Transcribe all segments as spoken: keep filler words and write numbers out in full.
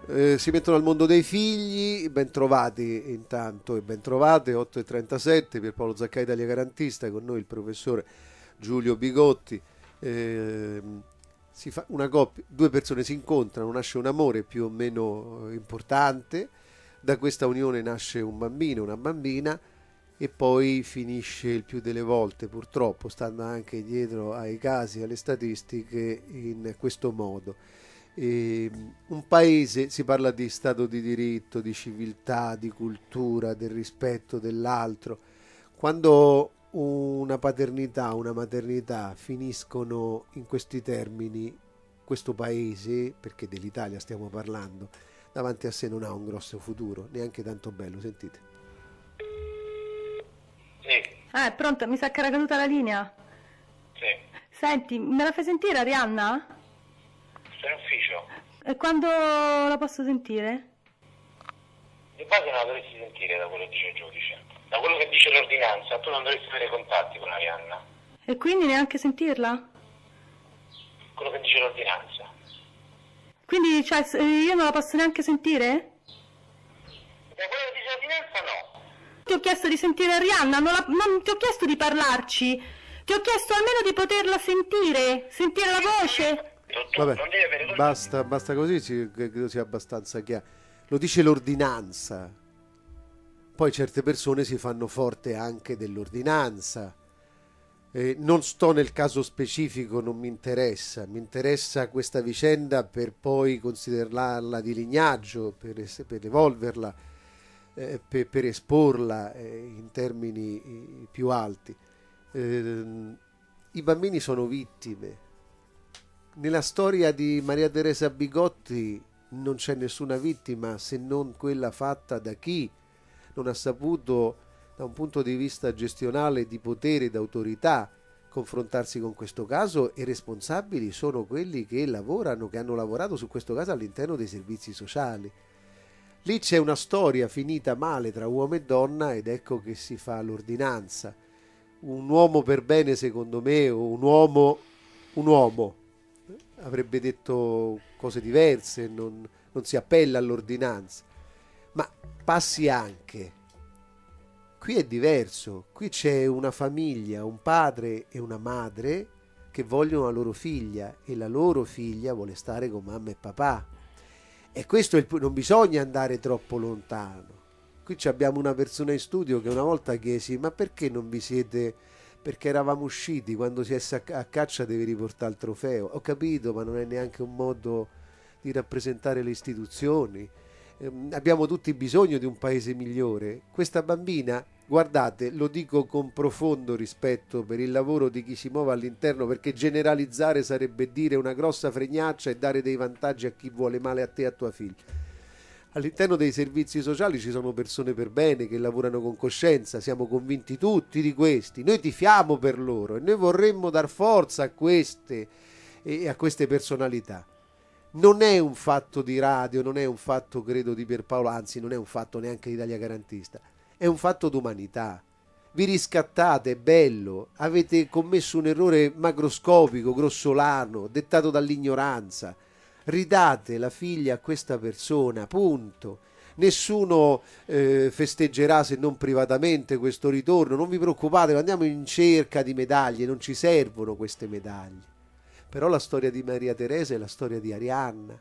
Eh, si mettono al mondo dei figli, ben trovati intanto e ben trovate, otto e trentasette, Pierpaolo Zaccai, Italia Garantista, con noi il professore Giulio Bigotti. Eh, si fa una coppia, due persone si incontrano, nasce un amore più o meno importante, da questa unione nasce un bambino, una bambina, e poi finisce il più delle volte, purtroppo, stando anche dietro ai casi, alle statistiche, in questo modo. E un paese, si parla di stato di diritto, di civiltà, di cultura, del rispetto dell'altro. Quando una paternità, una maternità finiscono in questi termini, questo paese, perché dell'Italia stiamo parlando, davanti a sé non ha un grosso futuro, neanche tanto bello, sentite. Sì. Ah, è pronto, mi sa che era caduta la linea. Sì. Senti, me la fai sentire Arianna? Sto in ufficio. E quando la posso sentire? Di base non la dovresti sentire da quello che dice il giudice. Da quello che dice l'ordinanza, tu non dovresti avere contatti con Arianna. E quindi neanche sentirla? Quello che dice l'ordinanza. Quindi, cioè, io non la posso neanche sentire? Da quello che dice l'ordinanza no. Ti ho chiesto di sentire Arianna, non, la, non ti ho chiesto di parlarci. Ti ho chiesto almeno di poterla sentire, sentire la voce. Vabbè, basta, basta così, sì, credo sia abbastanza chiaro. Lo dice l'ordinanza. Poi certe persone si fanno forte anche dell'ordinanza. Eh, non sto nel caso specifico, non mi interessa. Mi interessa questa vicenda per poi considerarla di lignaggio, per, es- per evolverla, eh, per, per esporla eh, in termini eh, più alti. Eh, I bambini sono vittime. Nella storia di Maria Teresa Bigotti non c'è nessuna vittima se non quella fatta da chi non ha saputo, da un punto di vista gestionale, di potere e d'autorità, confrontarsi con questo caso, e responsabili sono quelli che lavorano, che hanno lavorato su questo caso all'interno dei servizi sociali. Lì c'è una storia finita male tra uomo e donna, ed ecco che si fa l'ordinanza. Un uomo per bene, secondo me, o un uomo, un uomo avrebbe detto cose diverse, non, non si appella all'ordinanza. Ma passi anche. Qui è diverso, qui c'è una famiglia, un padre e una madre che vogliono la loro figlia, e la loro figlia vuole stare con mamma e papà. E questo è il, non bisogna andare troppo lontano. Qui abbiamo una persona in studio che una volta chiesi: ma perché non vi siete... Perché eravamo usciti, quando si è a caccia devi riportare il trofeo. Ho capito, ma non è neanche un modo di rappresentare le istituzioni. Eh, abbiamo tutti bisogno di un paese migliore. Questa bambina, guardate, lo dico con profondo rispetto per il lavoro di chi si muove all'interno, perché generalizzare sarebbe dire una grossa fregnaccia e dare dei vantaggi a chi vuole male a te e a tua figlia. All'interno dei servizi sociali ci sono persone per bene che lavorano con coscienza, siamo convinti tutti di questi, noi tifiamo per loro e noi vorremmo dar forza a queste e a queste personalità. Non è un fatto di radio, non è un fatto, credo, di Pierpaolo, anzi non è un fatto neanche di Italia Garantista, è un fatto d'umanità. Vi riscattate, è bello, avete commesso un errore macroscopico, grossolano, dettato dall'ignoranza. Ridate la figlia a questa persona, punto. Nessuno eh, festeggerà, se non privatamente, questo ritorno. Non vi preoccupate, andiamo in cerca di medaglie, non ci servono queste medaglie. Però la storia di Maria Teresa è la storia di Arianna,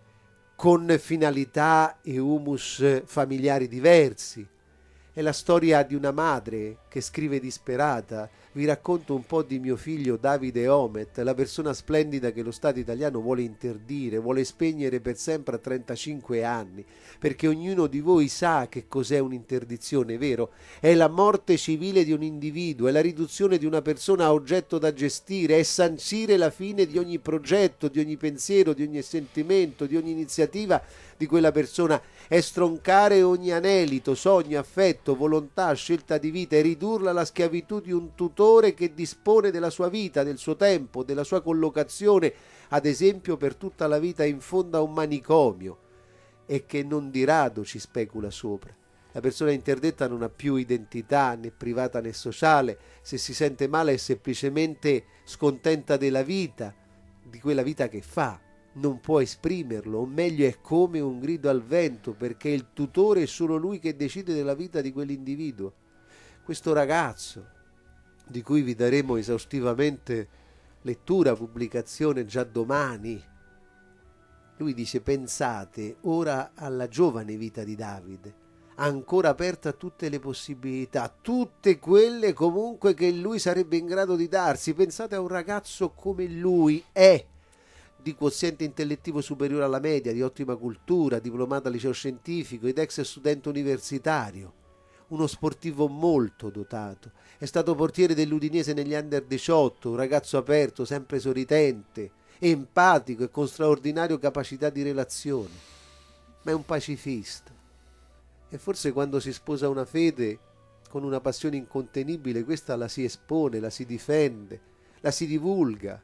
con finalità e humus familiari diversi. È la storia di una madre che scrive disperata: vi racconto un po' di mio figlio Davide Omet, la persona splendida che lo Stato italiano vuole interdire, vuole spegnere per sempre a trentacinque anni, perché ognuno di voi sa che cos'è un'interdizione, vero? È la morte civile di un individuo, è la riduzione di una persona a oggetto da gestire, è sancire la fine di ogni progetto, di ogni pensiero, di ogni sentimento, di ogni iniziativa di quella persona, è stroncare ogni anelito, sogno, affetto, volontà, scelta di vita, e ridurla alla schiavitù di un tutore che dispone della sua vita, del suo tempo, della sua collocazione, ad esempio per tutta la vita in fondo a un manicomio, e che non di rado ci specula sopra. La persona interdetta non ha più identità, né privata né sociale. Se si sente male è semplicemente scontenta della vita, di quella vita che fa, non può esprimerlo, o meglio è come un grido al vento, perché il tutore è solo lui che decide della vita di quell'individuo. Questo ragazzo, di cui vi daremo esaustivamente lettura, pubblicazione già domani, lui dice: pensate ora alla giovane vita di Davide, ancora aperta a tutte le possibilità, tutte quelle comunque che lui sarebbe in grado di darsi. Pensate a un ragazzo come lui è, di quoziente intellettivo superiore alla media, di ottima cultura, diplomato al liceo scientifico ed ex studente universitario, uno sportivo molto dotato, è stato portiere dell'Udinese negli under diciotto, un ragazzo aperto, sempre sorridente, empatico e con straordinaria capacità di relazione, ma è un pacifista. E forse quando si sposa una fede con una passione incontenibile, questa la si espone, la si difende, la si divulga.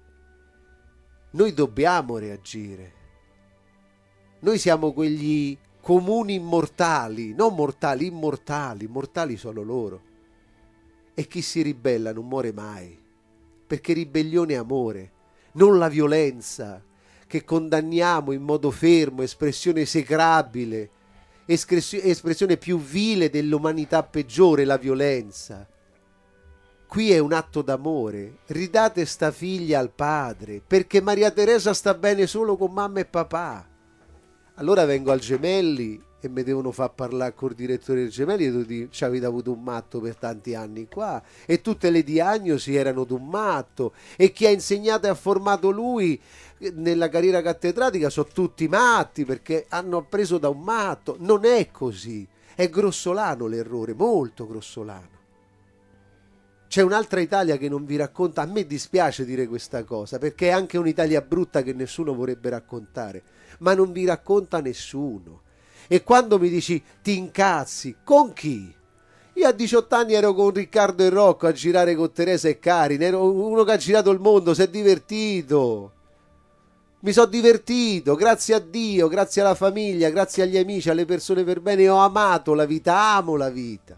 Noi dobbiamo reagire. Noi siamo quegli comuni immortali, non mortali, immortali, mortali solo loro. E chi si ribella non muore mai, perché ribellione è amore, non la violenza, che condanniamo in modo fermo, espressione esecrabile, espressione più vile dell'umanità peggiore, la violenza. Qui è un atto d'amore. Ridate sta figlia al padre, perché Maria Teresa sta bene solo con mamma e papà. Allora vengo al Gemelli e mi devono far parlare col direttore del Gemelli e tu dici: ci avete avuto un matto per tanti anni qua, e tutte le diagnosi erano d'un matto, e chi ha insegnato e ha formato lui nella carriera cattedratica sono tutti matti perché hanno preso da un matto. Non è così, è grossolano l'errore, molto grossolano. C'è un'altra Italia che non vi racconta. A me dispiace dire questa cosa, perché è anche un'Italia brutta che nessuno vorrebbe raccontare, ma non vi racconta nessuno. E quando mi dici ti incazzi, con chi? Io a diciotto anni ero con Riccardo e Rocco a girare con Teresa e Karin, ero uno che ha girato il mondo, si è divertito. Mi sono divertito, grazie a Dio, grazie alla famiglia, grazie agli amici, alle persone per bene, ho amato la vita, amo la vita.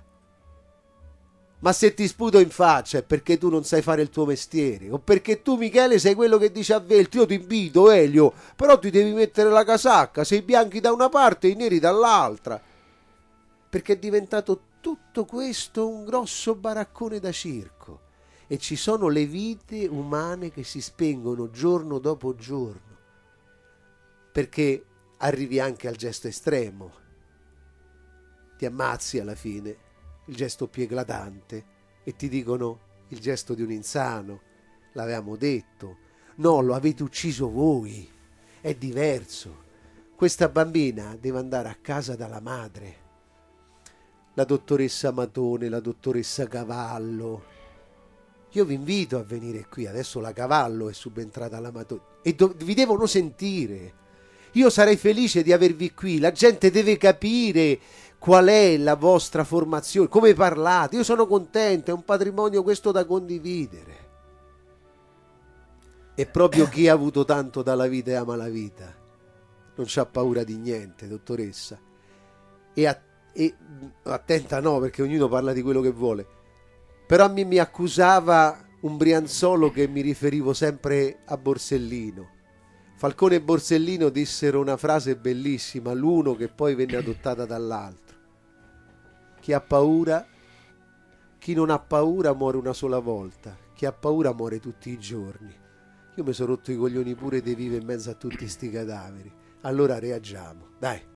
Ma se ti sputo in faccia è perché tu non sai fare il tuo mestiere, o perché tu, Michele, sei quello che dice a Velti: io ti invito, Elio, però ti devi mettere la casacca, sei bianchi da una parte e i neri dall'altra. Perché è diventato tutto questo un grosso baraccone da circo, e ci sono le vite umane che si spengono giorno dopo giorno, perché arrivi anche al gesto estremo, ti ammazzi alla fine, il gesto più eclatante, e ti dicono: il gesto di un insano, l'avevamo detto, no, lo avete ucciso voi, è diverso, questa bambina deve andare a casa dalla madre. La dottoressa Matone, la dottoressa Cavallo, io vi invito a venire qui, adesso la Cavallo è subentrata alla Matone e do- vi devono sentire. Io sarei felice di avervi qui, la gente deve capire qual è la vostra formazione, come parlate. Io sono contento, è un patrimonio questo da condividere. E proprio chi ha avuto tanto dalla vita e ama la vita non c'ha paura di niente, dottoressa. E, a, e attenta, no, perché ognuno parla di quello che vuole. Però a me mi accusava un Brianzolo che mi riferivo sempre a Borsellino. Falcone e Borsellino dissero una frase bellissima, l'uno che poi venne adottata dall'altro: chi ha paura, chi non ha paura muore una sola volta, chi ha paura muore tutti i giorni. Io mi sono rotto i coglioni pure di vivere in mezzo a tutti sti cadaveri. Allora reagiamo, dai.